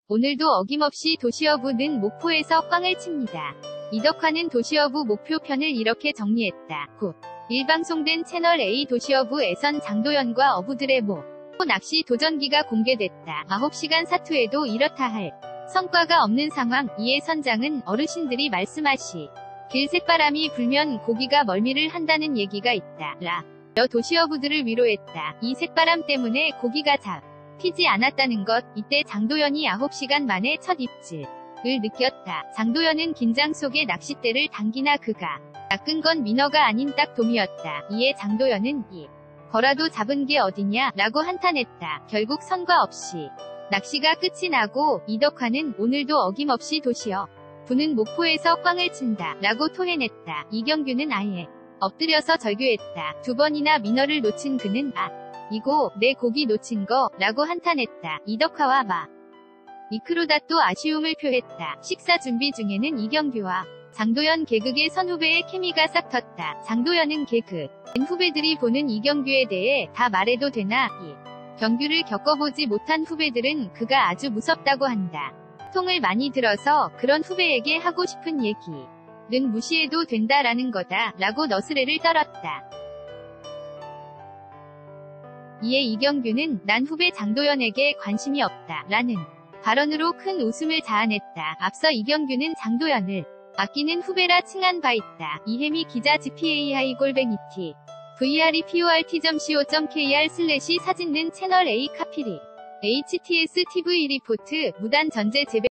오늘도 어김없이 도시어부는 목포에서 꽝을 칩니다. 이덕화는 도시어부 목표편을 이렇게 정리했다. 1방송된 채널A 도시어부에선 장도연과 어부들의 낚시 도전기가 공개됐다. 9시간 사투에도 이렇다 할 성과가 없는 상황. 이에 선장은 어르신들이 말씀하시 길 새바람이 불면 고기가 멀미를 한다는 얘기가 있다. 도시어부들을 위로했다. 이 새바람 때문에 고기가 잡히지 않았다는 것. 이때 장도연이 9시간 만에 첫 입질을 느꼈다. 장도연은 긴장 속에 낚싯대를 당기나 그가 낚은 건 민어가 아닌 딱 돔이었다. 이에 장도연은 거라도 잡은 게 어디냐 라고 한탄했다. 결국 선과 없이 낚시가 끝이 나고 이덕화는 오늘도 어김없이 도시어부는 목포에서 꽝을 친다 라고 토해냈다. 이경규는 아예 엎드려서 절규했다. 2번이나 민어를 놓친 그는 이고 내 고기 놓친 거 라고 한탄했다. 이덕화와 미크로다 또 아쉬움을 표했다. 식사 준비 중에는 이경규와 장도연 개그계 선후배의 케미가 싹 텄다. 장도연은 개그인 후배들이 보는 이경규에 대해 다 말해도 되나? 경규를 겪어보지 못한 후배들은 그가 아주 무섭다고 한다. 통을 많이 들어서 그런 후배에게 하고 싶은 얘기는 무시해도 된다라는 거다 라고 너스레를 떨었다. 이에 이경규는 난 후배 장도연에게 관심이 없다 라는 발언으로 큰 웃음을 자아냈다. 앞서 이경규는 장도연을 아끼는 후배라 칭한 바 있다. 이혜미 기자 gpai_t vreport.co.kr/사진는 채널A 카피리 HTS TV 리포트 무단 전제 재배